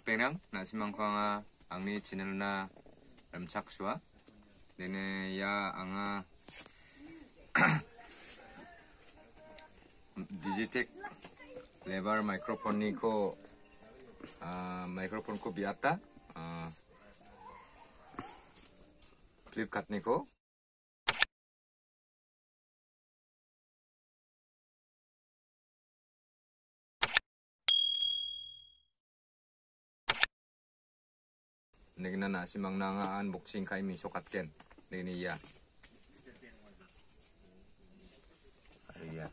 Penang, nasimangkwanga angni channel na ramchakswa. Dene ya anga Digitech lebar microphone ni ko microphone ko biata Flipkart ni ko negna na si mang nga unboxing kay mi sokatken negni ya iya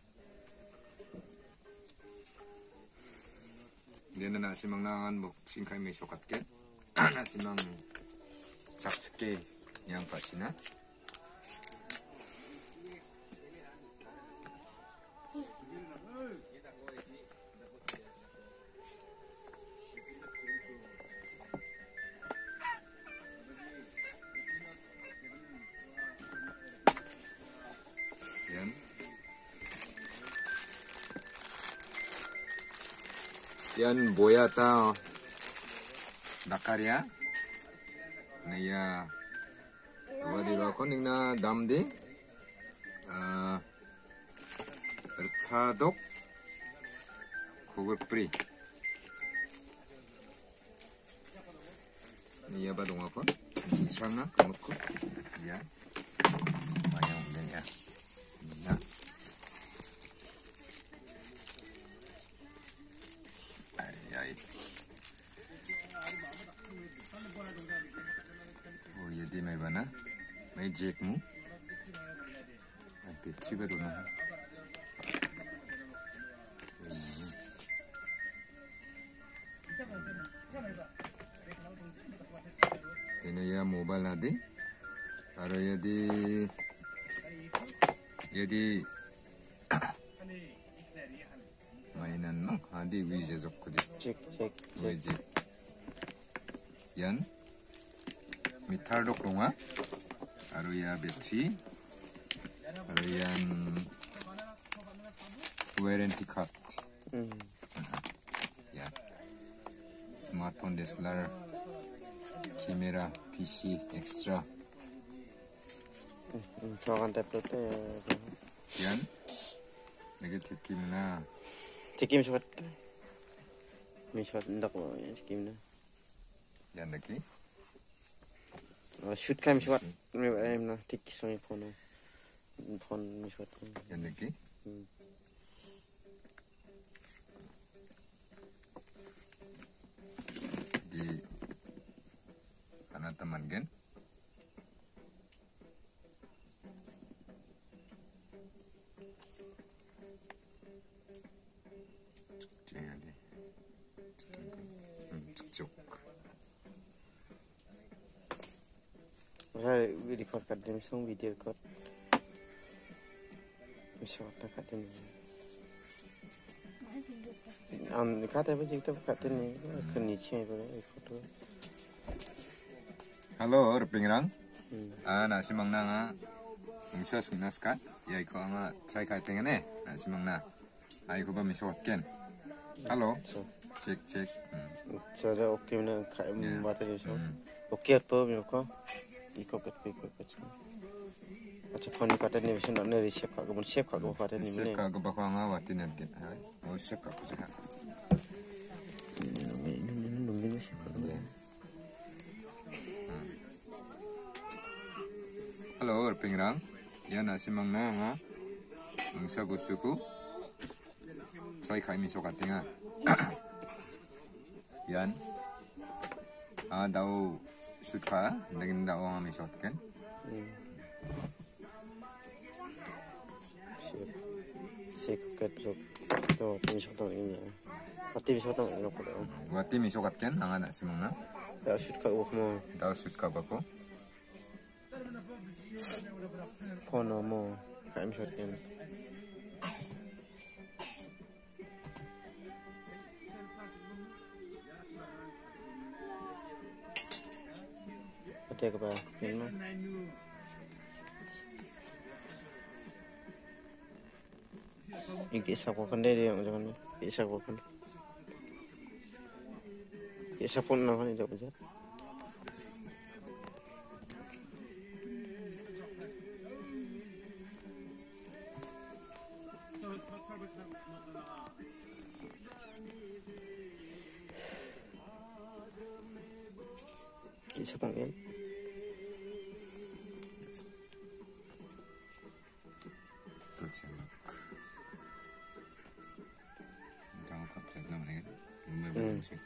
negna na si mang nga unboxing kay mi sokatken na si mang 작게 yang pasina yan boya ta nakarya naya wadi rako ningna damdi bercadok kugur pri naya ba dong ako isang na kamutko ya mayang ya na ay oh jadi may bana may jack mo ay pitsi ba doon ini ya mobile nadi kalau jadi mainan no hadi wije zokko di cek wije yan mitar dok runga aru ya battery aru yan warranty card ya smartphone DSLR kamera PC extra jangan tablet yan negatif kimna tikim shot ndak mo yan tikim na yan lagi shoot kam shot em na tik soi phone shot yan lagi di kana teman gen record कर दे Meesho video record Meesho आता करते नहीं खाते बजे तो खाते नहीं कर नीचे है बड़े photo halo repingrang nasi mangna nga ngsa sinaskat ya iko nga try kai tengene nasi mangna ai ko ba misokken halo cek cara oke na mata dia so oke apa ko iko kat अच्छा phone काटे नहीं वैसे ना नहीं शेप का कौन शेप का कौन काटे नहीं शेप का कौन बाका वाती नहीं दिन है और शेप का कुछ है नंगी शेप का halo repingrang ya nasi mangna nga ngsa gusuku try kai misokatenga yan daw shoot ka naging daw nga misokken shape cut तो मिसों तो ini pati miso to ino ko wati misokatken nga nasi mangna da shoot ka mo daw shoot ka ba ko phone mo kai miso ken pati ka ba film Iki isa ko kan deh yang jangan isa ko kan Isa pun naman ito aja. Isa pang yan. Good luck. Tahu kap saya mana kan? Lumai sih.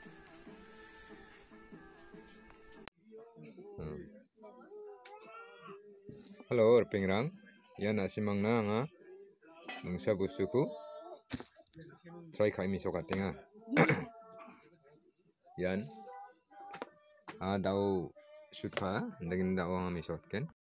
Halo, Pengrang. Yan nasimang na nga. Mungsa busuku. Try kay miso katinga. Yan. Daw shoot ka. Ndagin daw ang miso ken.